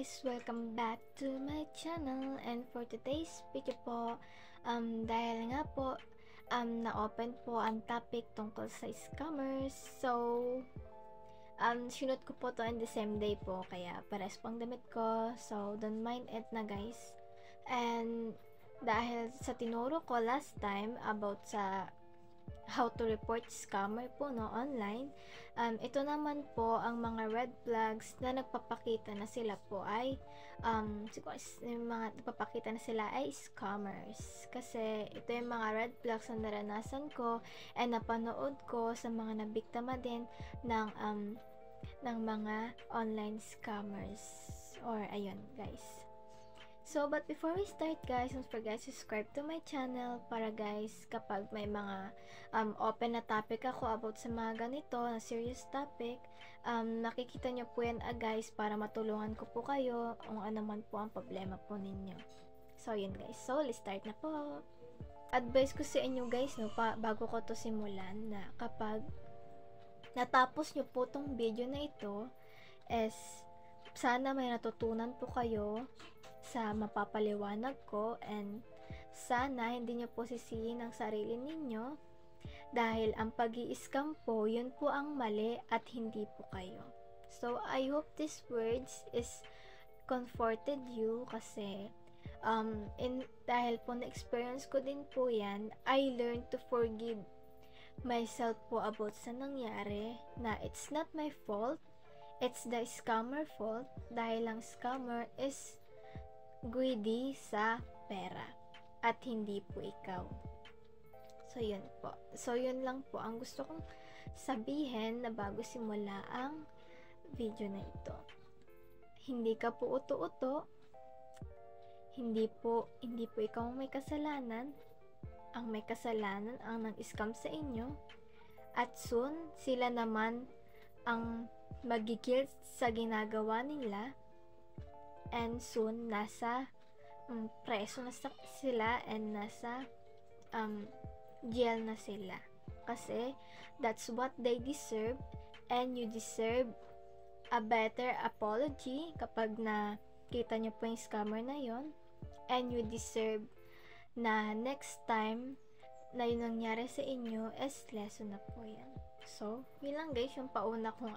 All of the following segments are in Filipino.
guys! Welcome back to my channel, and for today's video po, dahil nga po, na-open po ang topic tungkol sa scammers. So, sinunod ko po to in the same day po, kaya pares po ang damit ko. So, don't mind it na guys. And dahil sa tinuro ko last time about sa how to report scammer po online, ito naman po ang mga red flags na nagpapakita na sila po ay siguro yung mga nagpapakita na sila ay scammers, kasi ito yung mga red flags na naranasan ko and napanood ko sa mga nabiktima din ng mga online scammers, or ayun guys. So, but before we start guys, don't forget to subscribe to my channel para guys, kapag may mga open na topic ako about sa mga ganito na serious topic, nakikita nyo po yan guys, para matulungan ko po kayo kung ano man po ang problema po ninyo. So, yun guys. So, let's start na po. Advice ko sa inyo guys, no, bago ko to simulan, na kapag natapos nyo po tong video na ito, sana may natutunan po kayo sa mapapaliwanag ko, and sana hindi nyo po sisihin ang sarili ninyo, dahil ang pag-i-scam po, yun po ang mali at hindi po kayo. So, I hope these words is comforted you, kasi dahil po na-experience ko din po yan, I learned to forgive myself po about sa nangyari, na it's not my fault, it's the scammer fault, dahil ang scammer is greedy sa pera at hindi po ikaw. So yun po. So yun lang po ang gusto kong sabihin na bago simula ang video na ito. Hindi ka po uto-uto. Hindi po ikaw ang may kasalanan. Ang may kasalanan ang nang-scam sa inyo. At soon, sila naman ang magigil sa ginagawa nila. And soon, nasa preso na sila, and nasa jail na sila. Kasi, that's what they deserve, and you deserve a better apology kapag nakita nyo po yung scammer na yon, and you deserve na next time na yung nangyari sa inyo is lesson na po yan. So, yun lang guys, yung pauna kong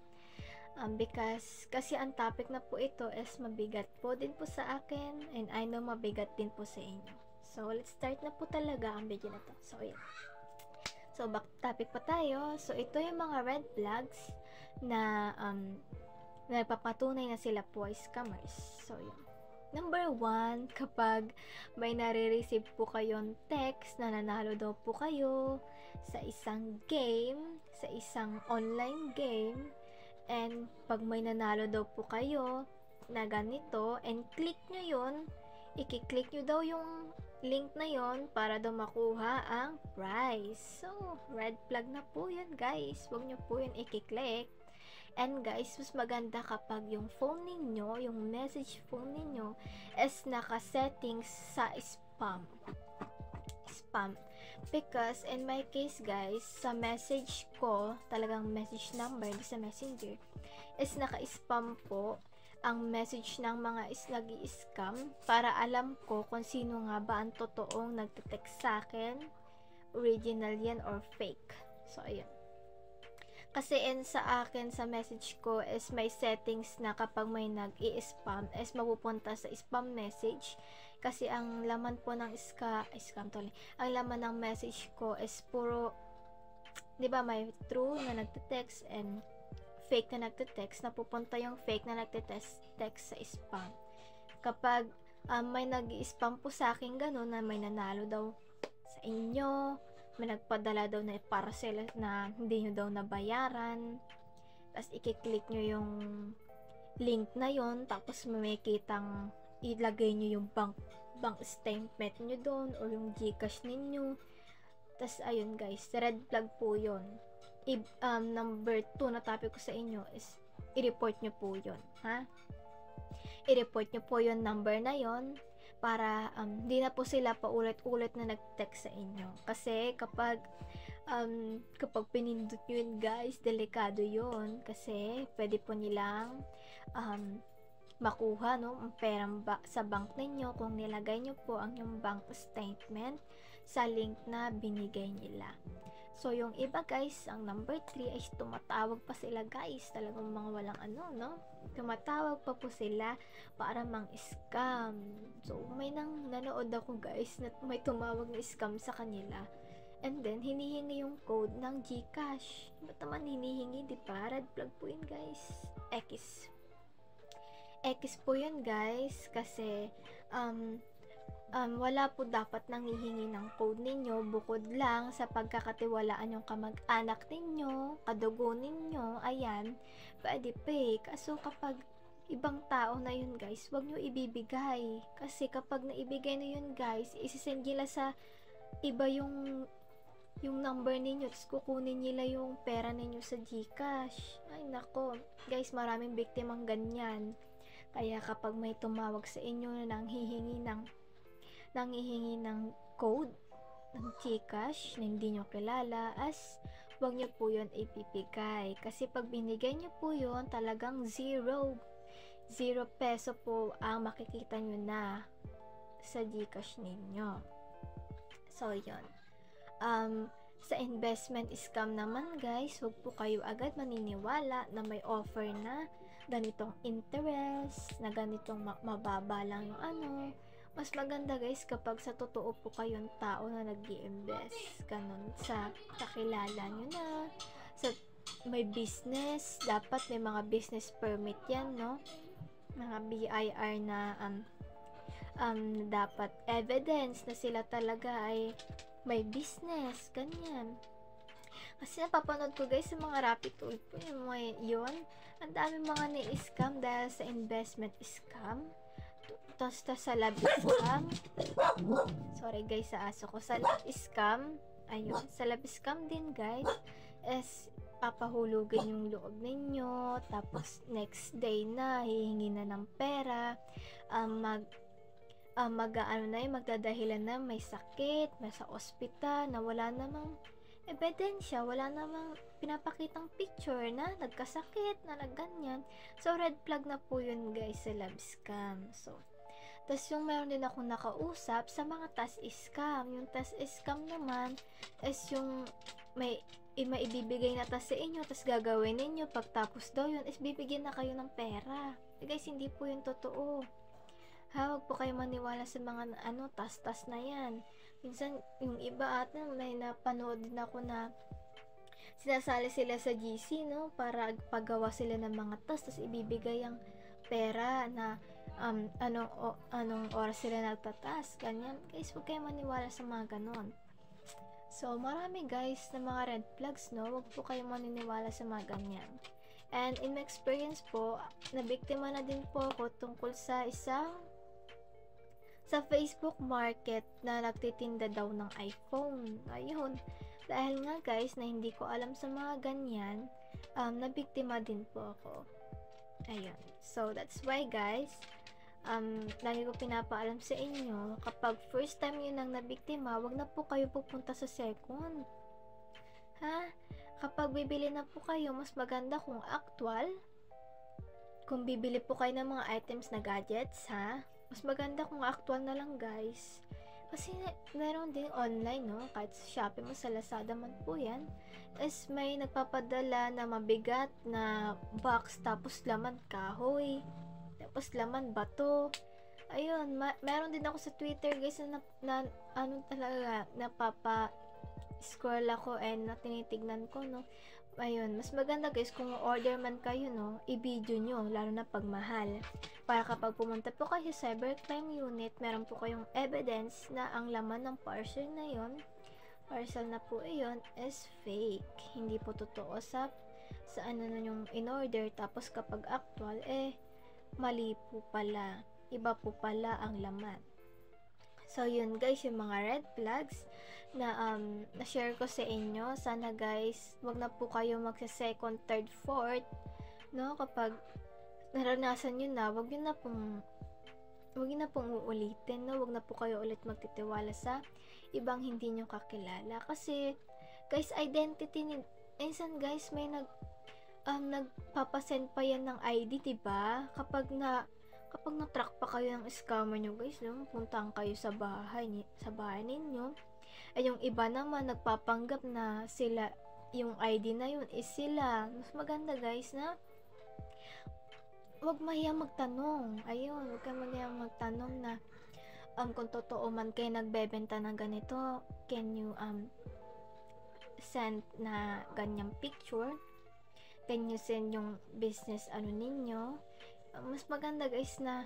because kasi ang topic na po ito is mabigat po din po sa akin, and I know mabigat din po sa inyo. So, let's start na po talaga ang video na to. So, yun. So, back topic pa tayo. So, ito yung mga red flags na nagpapatunay na sila po ay scammers. So, yun. Number 1, kapag may nare-receive po kayong text na nanalo daw po kayo sa isang game, sa isang online game, and pag may nanalo daw po kayo na ganito, and click nyo yun, i-click nyo daw yung link na yon para daw makuha ang prize. So, red flag na po yun guys. Huwag nyo po yun i-click. And guys, mas maganda kapag yung phone ninyo, yung message phone ninyo is naka-settings sa spam. Because in my case guys, sa message ko, talagang message number sa messenger, is naka-spam po ang message ng mga nag-i-scam, para alam ko kung sino nga ba ang totoong nagte-text sa akin, original yan or fake. So ayun. Kasi sa akin, sa message ko is may settings na kapag may nag-i-spam is mapupunta sa spam message, kasi ang laman po ng ang laman ng message ko is puro, di ba, may true na nagte-text and fake na nagte-text, napupunta yung fake na nagte-text sa spam. Kapag may nag-i-spam po sa akin ganun, na may nanalo daw sa inyo, may nagpadala daw na parcel na hindi nyo daw nabayaran, tapos i-click nyo yung link na yon, tapos may kitang ilagay nyo yung bank statement nyo doon, or yung Gcash ninyo, tapos ayun guys, red flag po yon. Number 2 na topic ko sa inyo is i-report nyo po yon, ha? I-report nyo po yung number na yon, para di na po sila paulit-ulit na nag-text sa inyo. Kasi kapag pinindot nyo yun guys, delikado yun, kasi pwede po nilang makuha, no, ang perang sa bank ninyo kung nilagay nyo po ang yung bank statement sa link na binigay nila. So, yung iba guys, ang number 3 ay tumatawag pa sila guys, talagang mga walang no, tumatawag pa po sila para mang-scam. So, may nanood ako guys na may tumawag na scam sa kanila. And then, hinihingi yung code ng GCash. Ba't naman hinihingi, di ba? Red flag po yun, guys. X po yun, guys. Kasi, wala po dapat nanghihingi ng code ninyo bukod lang sa pagkakatiwalaan yung kamag-anak ninyo, kadugo ninyo, ayan, pwede pay. Kaso kapag ibang tao na yun, guys, wag nyo ibibigay. Kasi kapag naibigay na yun, guys, isisend nila sa iba yung number ninyo, tapos kukunin nila yung pera ninyo sa GCash. Ay nako, guys, maraming biktimang ganyan. Kaya kapag may tumawag sa inyo na nanghihingi ng code ng GCash na hindi nyo kilala, wag nyo po yun ipipigay. Kasi pag binigay nyo po yun, talagang 0 peso po ang makikita nyo na sa GCash ninyo. So, yun. Sa investment scam naman guys, huwag po kayo agad maniniwala na may offer na ganitong interest, na ganitong mababa lang yung mas maganda guys kapag sa totoo po kayong tao na nag-i-invest, ganun, sa kakilala nyo na, sa may business, dapat may mga business permit yan, no, mga BIR na dapat evidence na sila talaga ay may business, ganyan. Kasi napapanood ko guys sa mga Rappi Tool po yun, ang dami mga ni-scam dahil sa investment scam, tapos sa lab scam, sorry guys sa aso ko, sa lab scam, ayun, sa lab scam din guys, papahulugin yung loob ninyo, tapos next day na, hihingi na ng pera, magdadahilan na may sakit, may sa ospital, na wala namang ebidensya, wala namang pinapakitang picture na nagkasakit, na nagganyan. So, red flag na po yun guys sa lab scam. So, tas yung meron din ako nakausap sa mga task scam. Yung task scam naman is yung may ibibigay na task sa inyo, tas gagawin ninyo, pagtapos daw yun, is bibigyan na kayo ng pera. Guys, hindi po yun totoo. Huwag po kayo maniwala sa mga tas-tas na yan. Minsan, yung iba may napanood din ako na sinasali sila sa GC, no, para paggawa sila ng mga tas, tapos ibibigay ang pera na anong oras sila nagtatas, ganyan. Guys, huwag kayo maniwala sa mga ganon. So, marami guys na mga red flags, no, huwag po kayo maniniwala sa mga ganyan. And in my experience po, nabiktima na din po ako tungkol sa Facebook market na nagtitinda daw ng iPhone. Ayun. Dahil nga guys, na hindi ko alam sa mga ganyan, nabiktima din po ako. Ayun. So, that's why guys, lagi ko pinapaalam sa inyo, kapag first time yun ang nabiktima, wag na po kayo pupunta sa second. Kapag bibili na po kayo, mas maganda kung actual. Kung bibili po kayo ng mga items na gadgets, mas maganda kung actual na lang guys. Kasi meron din online, no, kahit sa Shopee mo, sa Lazada man po yan, is may nagpapadala na mabigat na box, tapos laman kahoy, tapos laman bato. Ayun, meron din ako sa Twitter guys na talaga, scroll ako and tinitignan ko, no. Ayun, mas maganda guys kung order man kayo, no, i-video nyo, lalo na pag mahal, para kapag pumunta po kayo sa cybercrime unit, meron po kayong evidence na ang laman ng parcel na yon, parcel na po iyon, is fake, hindi po totoo sa na yung in-order. Tapos kapag actual, mali po pala, iba po pala ang laman. So, yun guys, yung mga red flags na na-share ko sa inyo. Sana guys, wag na po kayo magsa-second, third, fourth, no? Kapag naranasan nyo na, wag nyo na pong uulitin, no? Wag na po kayo ulit magtitiwala sa ibang hindi nyo kakilala. Kasi, guys, identity minsan guys, may nagpapasend pa yan ng ID, diba? Kapag kapag na-track pa kayo ng scammer nyo guys, no, puntahan kayo sa bahay ninyo, ay yung iba naman nagpapanggap na sila, yung ID na yun is sila. Mas maganda guys na wag mahiyang magtanong. Ayun, wag kang mahiyang magtanong na kung totoo man kayo nagbebenta ng ganito, can you send na ganyang picture? Can you send yung business ano ninyo? Mas maganda guys na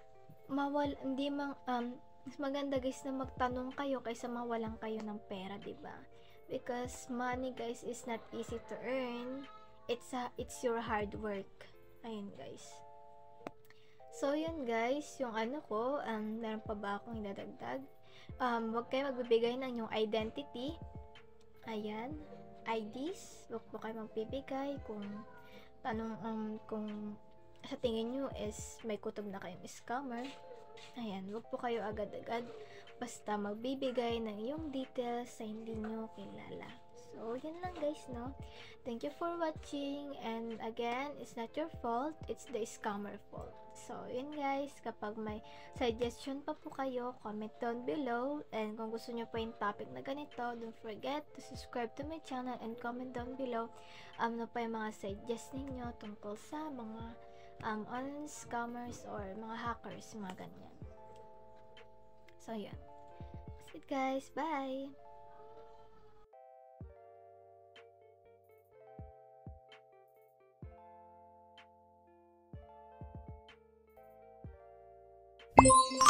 mas maganda guys na magtanong kayo kaysa mawalan kayo ng pera, 'di ba? Because money guys is not easy to earn. It's your hard work. Ayun guys. So yun guys, yung ano ko, meron pa ba akong idadagdag? Huwag kayo magbibigay ng yung identity. Ayan, IDs. Huwag po kayo magbibigay kung sa tingin nyo is may kutob na kayong scammer. Ayan, huwag po kayo agad-agad basta magbibigay ng yung details sa hindi nyo kilala. So, yun lang guys, no? Thank you for watching, and again, it's not your fault, it's the scammer fault. So, yun guys, kapag may suggestion pa po kayo, comment down below, and kung gusto nyo pa yung topic na ganito, don't forget to subscribe to my channel and comment down below ano pa yung mga suggest ninyo tungkol sa mga online scammers or mga hackers, mga ganyan. So, yun. That's it guys, bye! Thank you.